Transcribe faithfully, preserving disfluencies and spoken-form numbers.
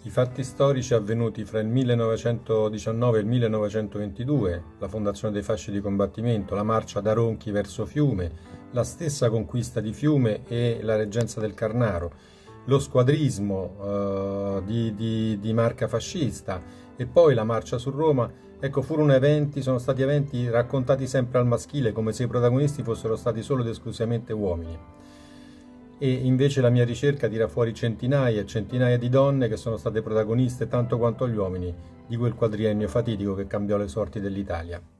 I fatti storici avvenuti fra il millenovecentodiciannove e il millenovecentoventidue, la fondazione dei fasci di combattimento, la marcia da Ronchi verso Fiume, la stessa conquista di Fiume e la reggenza del Carnaro, lo squadrismo eh, di, di, di marca fascista e poi la marcia su Roma, ecco, furono eventi, sono stati eventi raccontati sempre al maschile, come se i protagonisti fossero stati solo ed esclusivamente uomini. E invece la mia ricerca tira fuori centinaia e centinaia di donne che sono state protagoniste tanto quanto gli uomini di quel quadriennio fatidico che cambiò le sorti dell'Italia.